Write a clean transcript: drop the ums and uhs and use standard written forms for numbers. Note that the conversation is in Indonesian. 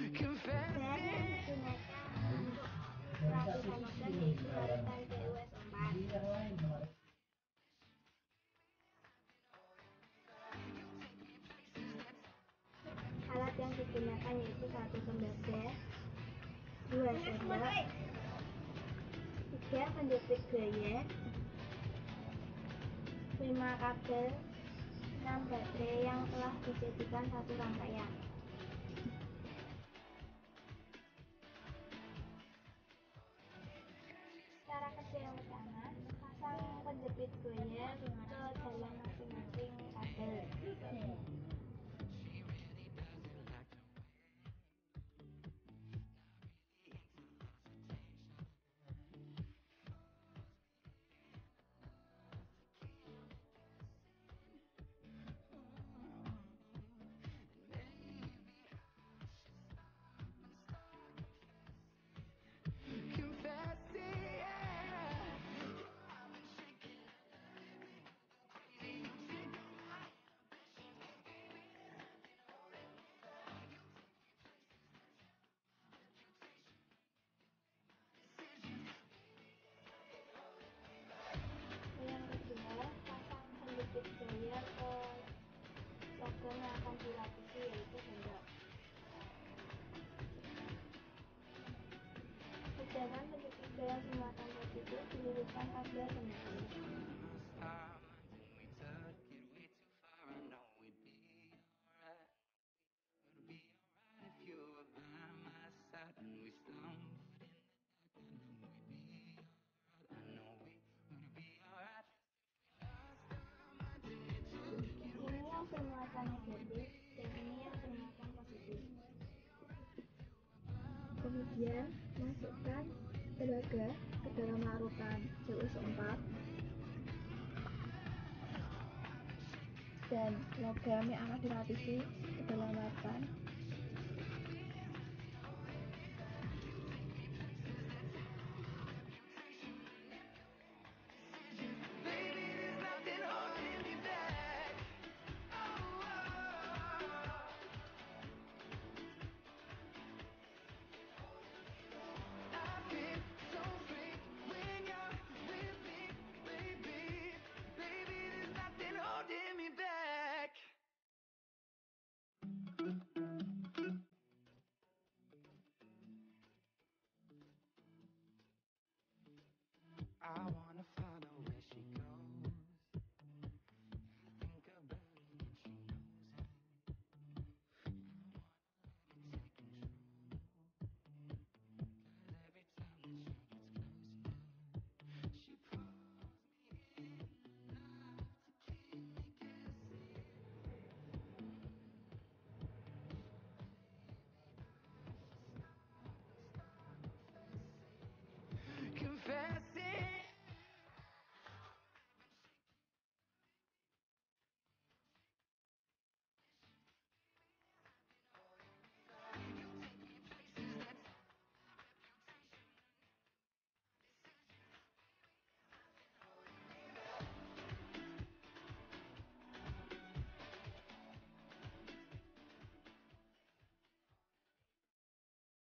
Dan yang digunakan untuk pelapisan logam yaitu larutan PUS4. Alat yang digunakan yaitu 1 tembaga, 2 sendok, 3 penjepit gaya, 5 kabel, 6 baterai yang telah dijadikan satu rangkaian. Cara kerja yang pertama, pasang penjepit gaya ke dalam masing-masing kabel. Yang kedua, pasang penjepit gaya ke logam yang akan dilapisi yaitu sendok. Sedangkan penjepit gaya bermuatan positif dililitkan pada sendok. Ini yang bermuatan negatif dan ini yang bermuatan positif. Kemudian masukkan tembaga ke dalam larutan CU4 dan logam yang akan dilapisi ke dalam larutan